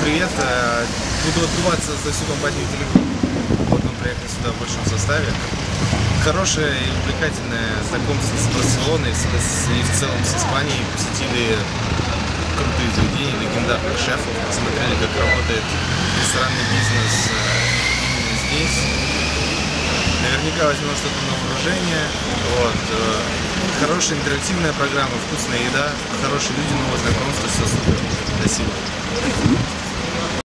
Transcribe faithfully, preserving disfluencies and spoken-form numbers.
привет. Буду отдуваться за всю компанию Телеком. Вот мы приехали сюда в большом составе. Хорошее и увлекательное знакомство с Барселоной и в целом с Испанией. Посетили крутые заведения, легендарных шефов. Посмотрели, как работает ресторанный бизнес именно здесь. Наверняка возьмем что-то на вооружение. Вот. Хорошая интерактивная программа, вкусная еда, хорошие люди, новые знакомства, все супер. Спасибо.